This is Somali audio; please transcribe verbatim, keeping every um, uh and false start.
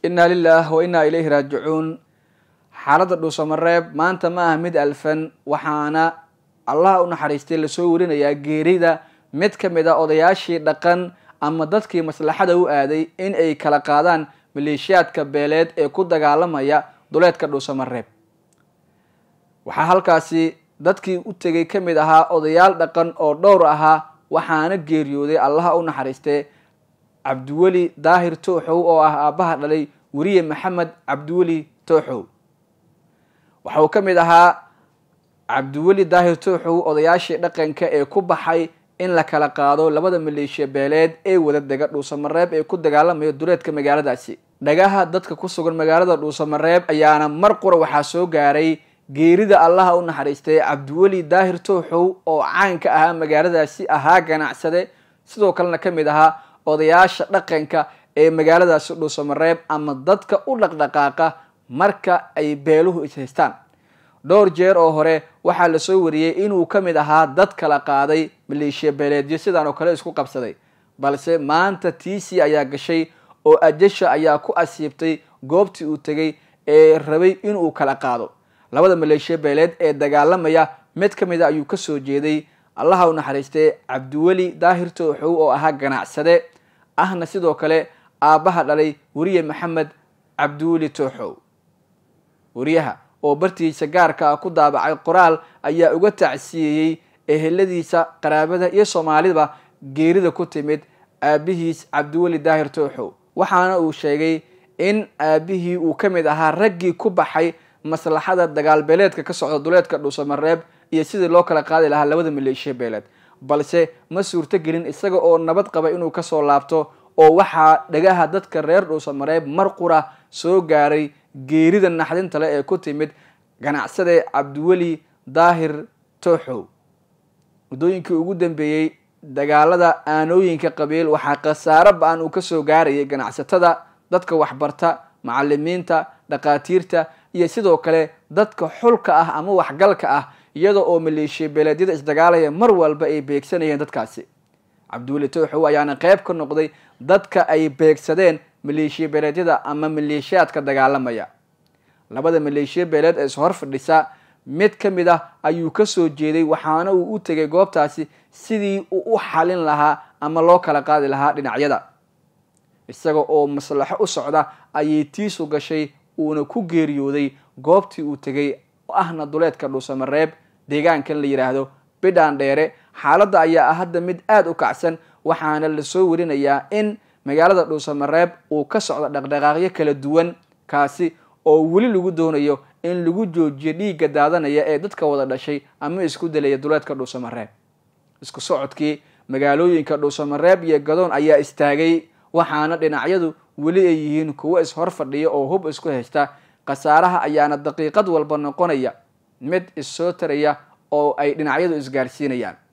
inna lillahi wa inna ilayhi raaji'uun. xaaladda dhuusamareeb maanta ma aha mid alfan, waxaana allah u naxariistay la soo warinayaa geerida mid ka mid ah odayaashii dhaqan ama dadkii maslaxada u aaday in ay kala qaadaan maleeshiyaadka beeleed ee ku dagaalamaya duleedka dhuusamareeb. waxaa halkaasi dadkii u tegay ka mid ahaa odayaal dhaqan oo dhowr ahaa, waxaana geeriyooday allaha u naxariistay cabdiweli daahir tooxow oo ah aabbaha dhalay weriye maxamed cabdiweli tooxow. waxa uu ka mid ahaa cabdiweli daahir tooxow odayaashii dhaqanka ee ku baxay in la kala qaado labada maleeshiya beeleed ee wada dega dhuusamareeb ee ku dagaalamaya duleedka magaaladaasi. dhagaha dadka ku sugan magaalada dhuusamareeb ayaana mar qura waxaa soo gaaray geerida allaha u naxariistay cabdiweli daahir tooxow oo caanka ahaa magaaladaasi, ahaa ganacsade, sidoo kalena ka mid ahaa odayaasha dhaqanka ee magaaladaasi dhuusamareeb ama dadka u dhaqdhaqaaqa marka ay beeluhu is haystaan. dhowr jeer oo hore waxaa lasoo wariyey inuu ka mid ahaa dad kala qaaday maleeshiya beeleedyo sidaan oo kale isku qabsaday, balse maanta tiisi ayaa gashay oo ajasha ayaa ku asiibtay goobtii uu tegay ee rabay inuu kala qaado labada maleeshiya beeleed ee dagaalamaya. mid ka mid a ayuu kasoo jeeday allaha u naxariistay cabdiweli daahir tooxow oo ahaa ganacsade ahna sidoo kale aabbaha dhalay weriye maxamed cabdiweli tooxow. weriyaha oo bartiisa gaarka ah ku daabacay qoraal ayaa uga tacsiyeeyey eheladiisa, qaraabada iyo soomaalidaba geerida ku timid aabihiis cabdiweli daahir tooxow. waxaana uu sheegay in aabihii uu ka mid ahaa raggii ku baxay maslaxada dagaal beeleedka ka socda duleedka dhuusamareeb iyo sidii loo kala qaadi lahaa labada maleeshiya beeleed, balse ma suurto gelin isaga oo nabad qaba inuu kasoo laabto. oo waxaa dhagaha dadka reer dhuusamareeb mar qura soo gaaray geerida naxdinta leh ee ku timid ganacsade cabdiweli daahir tooxow. muddooyinkii ugu dambeeyey dagaalada aanooyinka qabiil waxaa khasaaro ba-an uu kasoo gaarayay ganacsatada, dadka waxbarta, macalimiinta, dhaqaatiirta iyo sidoo kale dadka xulka ah ama waxgalka ah, iyada oo maleeshiya beeleedyada isdagaalaya mar walba ay beegsanayeen dadkaasi. cabdiweli tooxow ayaana qeyb ka noqday dadka ay beegsadeen maleeshiya beeleedyada ama maleeshiyaadka dagaalamaya. labada maleeshiya beeleed ee ishor fadhisa mid ka mid ah ayuu kasoo jeeday, waxaana uu u tegay goobtaasi sidii uu u xalin lahaa ama loo kala qaadi lahaa dhinacyada. isaga oo maslaxo u socda ayay tiisu gashay, uuna ku geeriyooday goobtii uu tegay oo ahna duleedka dhuusamareeb, deegaankan la yidhaahdo bidhaan dheere. xaaladda ayaa ah hadda mid aada u kacsan, waxaana lasoo warinayaa in magaalada dhuusamareeb uu ka socdo dhaqdhaqaaqyo kala duwan, kaasi oo weli lagu doonayo in lagu joojiyo dhiigga daadanaya ee dadka wada dhashay ama isku delaya duleedka dhuusamareeb. isku socodkii magaalooyinka dhuusamareeb iyo gadoon ayaa istaagay, waxaana dhinacyadu weli ay yihiin kuwo ishor fadhiya oo hub isku haysta. khasaaraha ayaana daqiiqad walba noqonaya mid issoo taraya oo ay dhinacyadu isgaarsiinayaan.